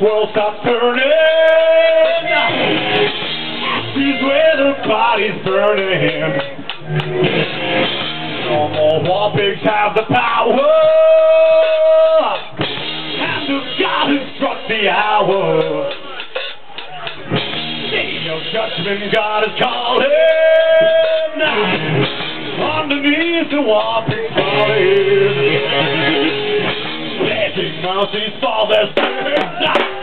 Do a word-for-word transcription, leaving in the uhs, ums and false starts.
world stops turning. Ashes where the body's burning. No more war pigs have the power. Hand of God has struck the hour. Day of judgment, God is calling. Underneath the war pigs falling. Letting mercies fall their spirits.